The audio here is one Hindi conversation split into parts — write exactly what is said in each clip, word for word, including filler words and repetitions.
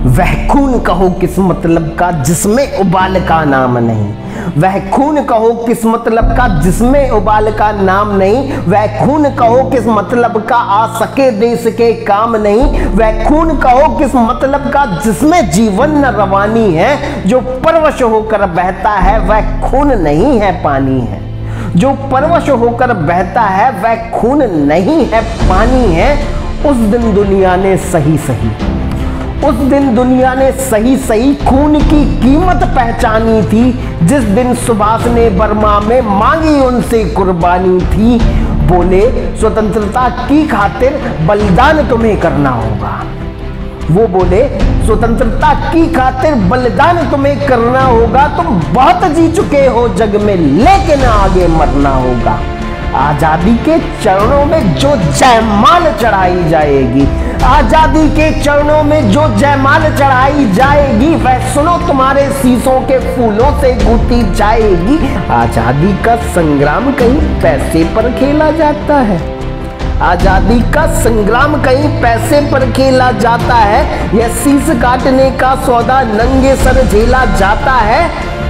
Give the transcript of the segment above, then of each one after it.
वह खून कहो किस मतलब का जिसमें उबाल का नाम नहीं, वह खून कहो किस मतलब का जिसमें उबाल का नाम नहीं, वह खून कहो किस मतलब का आ सके देश के काम नहीं, वह खून कहो किस मतलब का जिसमें जीवन न रवानी है, जो परवश होकर बहता है वह खून नहीं है पानी है, जो परवश होकर बहता है वह खून नहीं है पानी है। उस दिन दुनिया ने सही सही उस दिन दुनिया ने सही सही खून की कीमत पहचानी थी, जिस दिन सुभाष ने बर्मा में मांगी उनसे कुर्बानी थी। बोले स्वतंत्रता की खातिर बलिदान तुम्हें करना होगा, वो बोले स्वतंत्रता की खातिर बलिदान तुम्हें करना होगा, तुम बहुत जी चुके हो जग में लेकिन आगे मरना होगा। आजादी के चरणों में जो जयमाल चढ़ाई जाएगी, आजादी के चरणों में जो जयमाल चढ़ाई जाएगी, वह सुनो तुम्हारे शीशों के फूलों से गूंथी जाएगी। आजादी का संग्राम कहीं पैसे पर खेला जाता है, आजादी का संग्राम कहीं पैसे पर खेला जाता है, यह शीश काटने का सौदा नंगे सर झेला जाता है।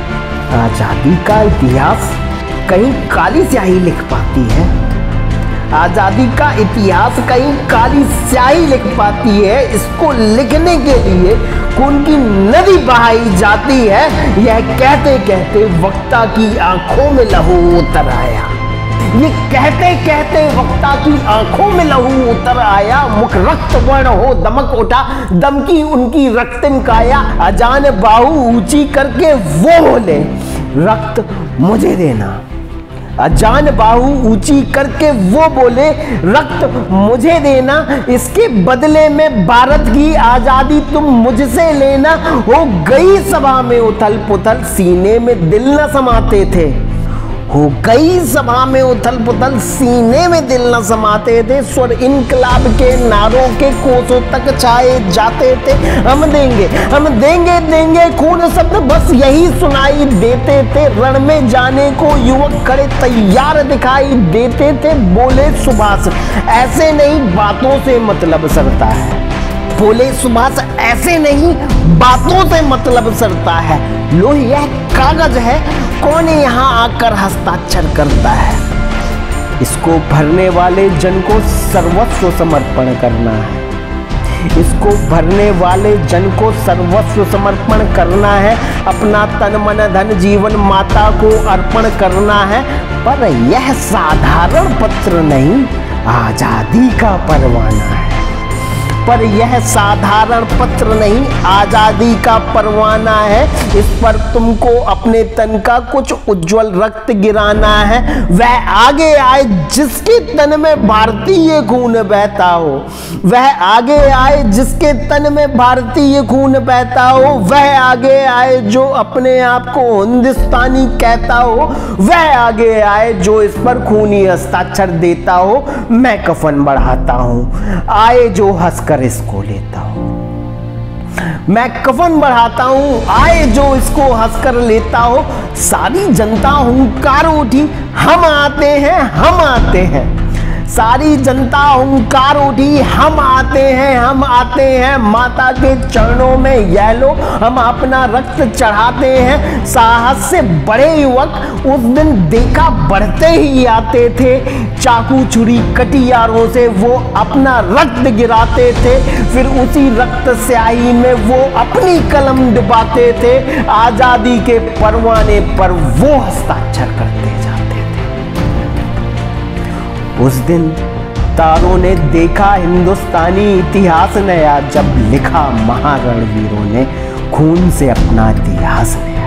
आजादी का इतिहास कहीं काली स्याही लिख पाती है, आजादी का इतिहास कहीं काली स्याही लिख पाती है। इसको लिखने के लिए खून की नदी बहाई जाती है। यह कहते कहते वक्ता की आंखों में लहू उतर आया, ये कहते कहते वक्ता की आंखों में लहू उतर आया। मुख रक्त वर्ण हो दमक उठा, दम की उनकी रक्तिम काया। अजान बाहु ऊंची करके वो बोले रक्त मुझे देना, अजान बाहु ऊंची करके वो बोले रक्त मुझे देना, इसके बदले में भारत की आजादी तुम मुझसे लेना। हो गई सभा में उथल पुथल, सीने में दिल न समाते थे, हो गई सभा में उथल पुथल, सीने में दिल न समाते थे। स्वर इनकलाब के नारों के कोसों तक छाए जाते थे। हम देंगे हम देंगे देंगे खून शब्द बस यही सुनाई देते थे। रण में जाने को युवक खड़े तैयार दिखाई देते थे। बोले सुभाष ऐसे नहीं बातों से मतलब सरता है, बोले सुभाष ऐसे नहीं बातों से मतलब सरता है। लो यह कागज है, कौन यहाँ आकर हस्ताक्षर करता है, इसको भरने वाले जन को सर्वस्व समर्पण करना है, इसको भरने वाले जन को सर्वस्व समर्पण करना है। अपना तन मन धन जीवन माता को अर्पण करना है। पर यह साधारण पत्र नहीं, आजादी का परवाना है, पर यह साधारण पत्र नहीं, आजादी का परवाना है। इस पर तुमको अपने तन का कुछ उज्जवल रक्त गिराना है। वह आगे आए जिसके तन में भारतीय खून बहता हो, वह आगे आए जिसके तन में भारतीय खून बहता हो, वह आगे आए जो अपने आप को हिंदुस्तानी कहता हो, वह आगे आए जो इस पर खूनी हस्ताक्षर देता हो। मैं कफन बढ़ाता हूं, आए जो हंसकर इसको लेता हूं, मैं कफन बढ़ाता हूं, आए जो इसको हंसकर लेता हो। सारी जनता हुंकार उठी, हम आते हैं हम आते हैं, सारी जनता हुंकार उठी, हम आते हैं हम आते हैं। माता के चरणों में यह लो हम अपना रक्त चढ़ाते हैं। साहस से बड़े युवक उस दिन देखा बढ़ते ही आते थे, चाकू छुरी कटियारों से वो अपना रक्त गिराते थे, फिर उसी रक्त स्याही में वो अपनी कलम डुबाते थे। आजादी के परवाने पर वो हस्ताक्षर करते जाते थे। उस दिन तारों ने देखा हिंदुस्तानी इतिहास नया, जब लिखा महारणवीरों ने खून से अपना इतिहास नया।